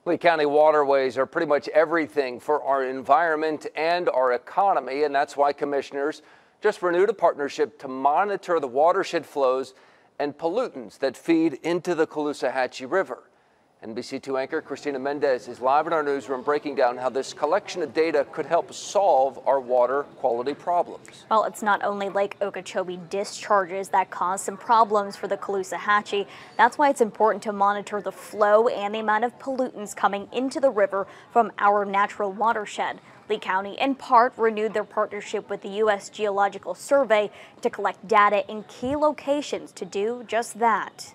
Lee County waterways are pretty much everything for our environment and our economy, and that's why commissioners just renewed a partnership to monitor the watershed flows and pollutants that feed into the Caloosahatchee River. NBC2 anchor Cristina Mendez is live in our newsroom breaking down how this collection of data could help solve our water quality problems. Well, it's not only Lake Okeechobee discharges that cause some problems for the Caloosahatchee. That's why it's important to monitor the flow and the amount of pollutants coming into the river from our natural watershed. Lee County, in part, renewed their partnership with the U.S. Geological Survey to collect data in key locations to do just that.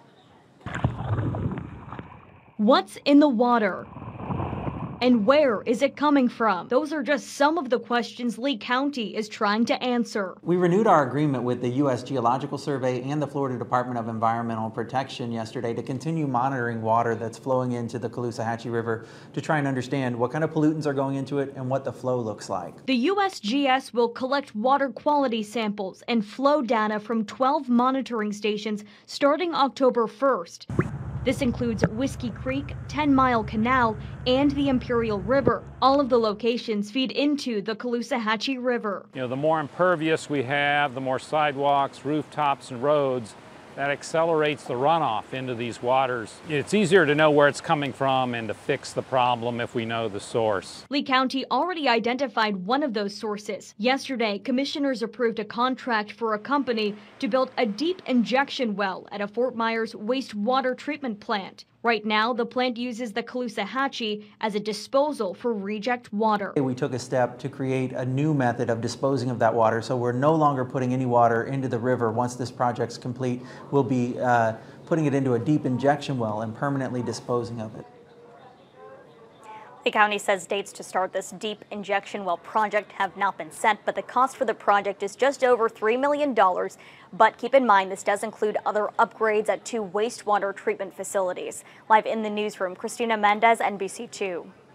What's in the water? And where is it coming from? Those are just some of the questions Lee County is trying to answer. We renewed our agreement with the U.S. Geological Survey and the Florida Department of Environmental Protection yesterday to continue monitoring water that's flowing into the Caloosahatchee River to try and understand what kind of pollutants are going into it and what the flow looks like. The USGS will collect water quality samples and flow data from 12 monitoring stations starting October 1st. This includes Whiskey Creek, 10 Mile Canal, and the Imperial River. All of the locations feed into the Caloosahatchee River. The more impervious we have, the more sidewalks, rooftops, and roads, that accelerates the runoff into these waters. It's easier to know where it's coming from and to fix the problem if we know the source. Lee County already identified one of those sources. Yesterday, commissioners approved a contract for a company to build a deep injection well at a Fort Myers wastewater treatment plant. Right now, the plant uses the Caloosahatchee as a disposal for reject water. We took a step to create a new method of disposing of that water, so we're no longer putting any water into the river. Once this project's complete, we'll be putting it into a deep injection well and permanently disposing of it. The county says dates to start this deep injection well project have not been set, but the cost for the project is just over $3 million. But keep in mind, this does include other upgrades at 2 wastewater treatment facilities. Live in the newsroom, Cristina Mendez, NBC2.